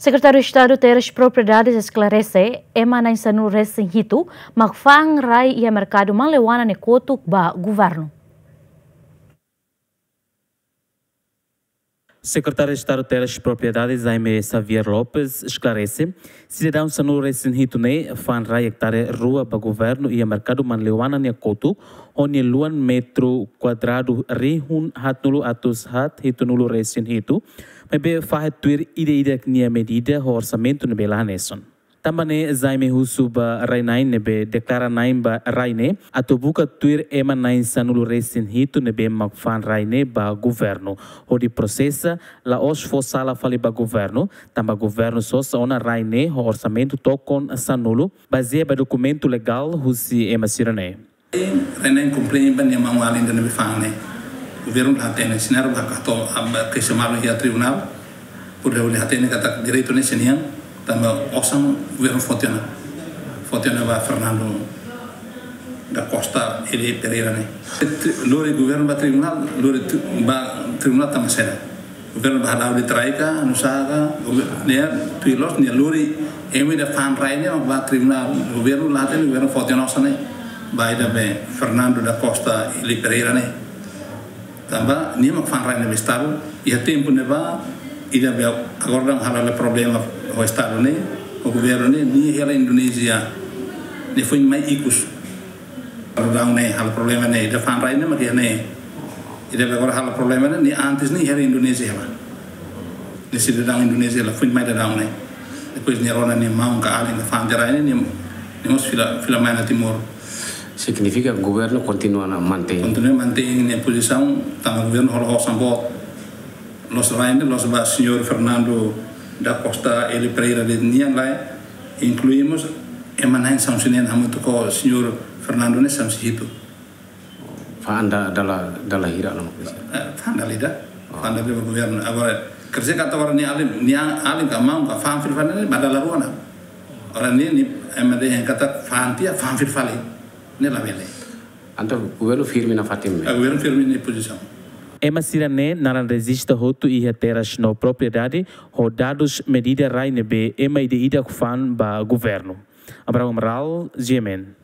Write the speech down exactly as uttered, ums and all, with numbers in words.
Secretário de Estado das Propriedades esclarece emana insanu recém hitu magfang rai e mercado manlewana nekoto ba governo. Secretário de Estado das Propriedades, Jaime Xavier Lopes, esclarece: cidadãos sanu recém hitu ne fan rai hectare rua ba governo e mercado manlewana nekoto onde luan metro quadrado rihun hat nulu atus hat hitu nulu recém hitu mebe fahet tuir ide-ide nia medida ho orçamento nebe lahaneson. Tambane Jaime Husu ba rai nain nebe deklara nain ba rai ne atau buka tuir ema nain sanulu recém hitu nebe magfan rai ne ba governo ho di processa la os fo sala fali ba governo tamba governo sosa ona rai ne ho orçamento tokon sanulu baseia ba documento legal husi ema sirane. Renen complain ban yang mau alin dan bifang ne. Governo hatene sinar ba kato aba ke semalu ya tribunal. Udah udah hatene kata direito ne senian tamba osam governo fotiana. Fotiana ba Fernando da Costa ele Pereira ne. Lori governo ba tribunal, lori ba tribunal tama seda. Governo ba hadaw di traika nusaga ne tuilos ne lori emi da fan raine ba tribunal governo hatene governo fotiana osane. Baida be Fernando da Costa e Pereira ne tamba ni mak fan raine be estado e tempo ne va ida be agora hala problema o estado ne o governo ne ni hela Indonesia ne foi mai ikus agora ne hala problema ne da fan raine mak ne ida be agora hala problema ne ni antes ni hela Indonesia ba ne cidadão Indonesia la foi mai da down ne depois ni rona ni mau ka ali na fan raine ni ni mos fila fila mai na timor. Significa que o governo continua a manter. Continua a manter a posição, tá o governo rola sambot. Los raines, los va senhor Fernando da Costa ele Pereira de Nian lá, incluímos emanan sancionan muito com o senhor Fernando ne samsihito. Fa anda dalla dalla hira no. Fa anda lida, fa anda do governo. Agora, kerja kata orang ni alim, ni alim ka mau ka fam fil fane badala ruana. Orang ni ni emade yang kata fantia fam fil fale. Anto governo firme na Fatima. O governo firme na posição. Ema sirane naran resista hotu e teras no propriedade ho dados medida rai nebe ema ide ida kufan ba governo. Abraham Ral, G M N.